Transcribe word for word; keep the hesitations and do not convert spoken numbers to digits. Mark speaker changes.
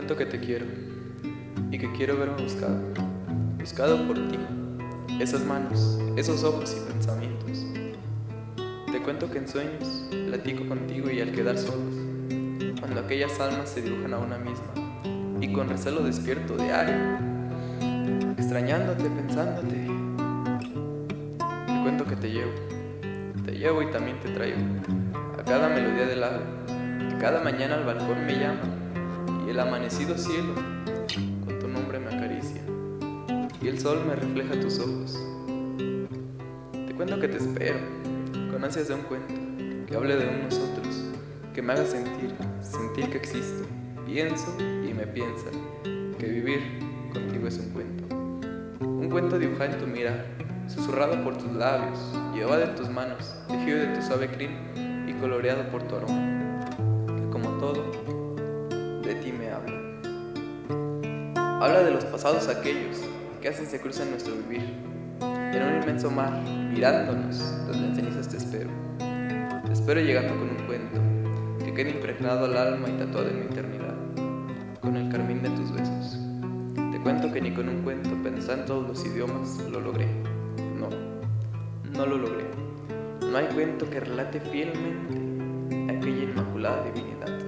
Speaker 1: cuento que te quiero y que quiero verme buscado, buscado por ti, esas manos, esos ojos y pensamientos. Te cuento que en sueños platico contigo y al quedar solos, cuando aquellas almas se dibujan a una misma y con recelo despierto diario, extrañándote, pensándote. Te cuento que te llevo, te llevo y también te traigo a cada melodía del ave, que cada mañana al balcón me llama y el amanecido cielo con tu nombre me acaricia y el sol me refleja tus ojos. Te cuento que te espero con ansias de un cuento que hable de un nosotros, que me haga sentir, sentir que existo, pienso y me piensa que vivir contigo es un cuento, un cuento dibujado en tu mirada, susurrado por tus labios, llevado en tus manos, tejido de tu suave crin y coloreado por tu aroma, que como todo, de ti me habla. Habla de los pasados aquellos que hacen se cruzan nuestro vivir, en un inmenso mar, mirándonos, donde en cenizas te espero. Te espero llegando con un cuento que quede impregnado al alma y tatuado en mi eternidad, con el carmín de tus besos. Te cuento que ni con un cuento, pensando en todos los idiomas, lo logré. No, no lo logré. No hay cuento que relate fielmente aquella inmaculada divinidad.